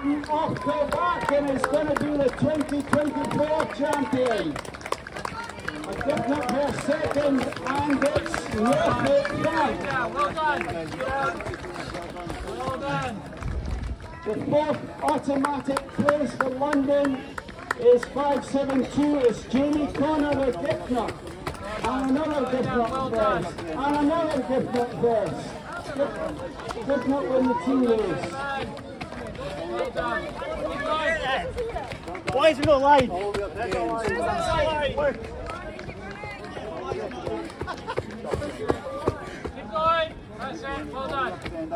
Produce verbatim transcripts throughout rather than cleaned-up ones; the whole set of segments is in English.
starting off the back and is going to be the twenty twenty-four champion. A good knock for second, and it's Norfolk Frank. Well done. Well done. The fourth automatic place for London is five seven two. It's Jamie Connor with Greenock. And another Greenock verse. And another Greenock verse. Greenock win the team race. Well done. Why is it not line? Keep going. That's it. Well done.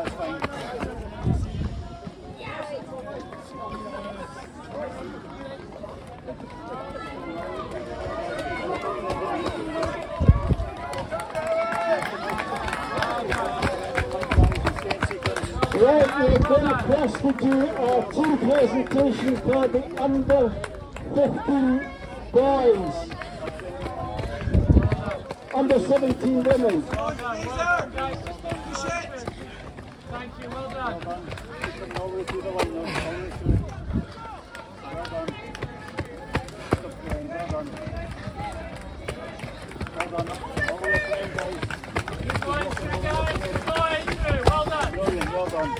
Right, we're going to press to do a team presentation for the under fifteen boys. Under seventeen women. Well done. Well done. Thank you. Well done. Keep going, straight guys. Keep going through. Well done. Brilliant, well done.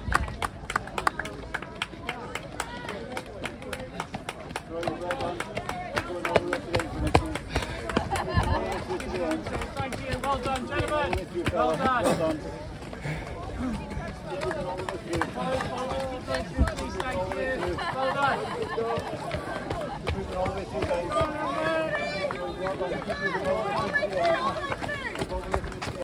Thank you. Well done, gentlemen. Well done. Well done. Follow, follow, thank you. Thank you. Well done. All the way through, guys. Well done.